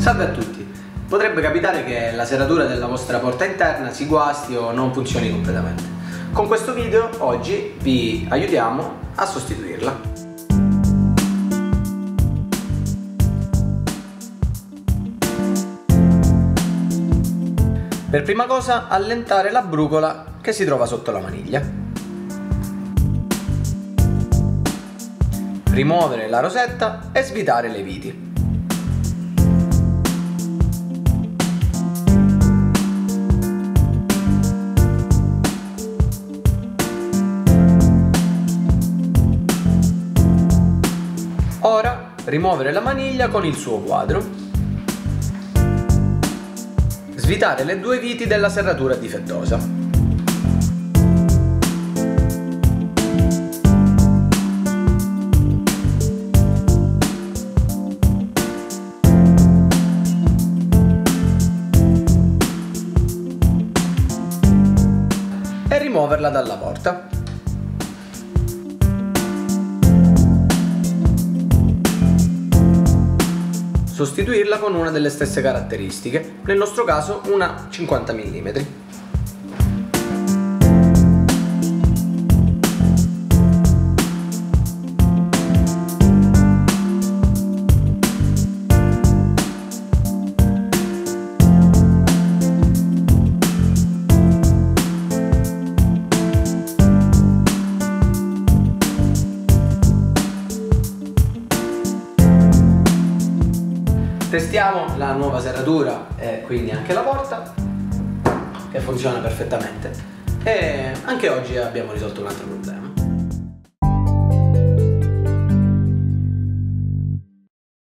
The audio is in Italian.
Salve a tutti! Potrebbe capitare che la serratura della vostra porta interna si guasti o non funzioni completamente. Con questo video oggi vi aiutiamo a sostituirla. Per prima cosa allentare la brucola che si trova sotto la maniglia. Rimuovere la rosetta e svitare le viti. Ora rimuovere la maniglia con il suo quadro. Svitare le due viti della serratura difettosa. E rimuoverla dalla porta. Sostituirla con una delle stesse caratteristiche, nel nostro caso una 50 mm. Testiamo la nuova serratura e quindi anche la porta, che funziona perfettamente, e anche oggi abbiamo risolto un altro problema.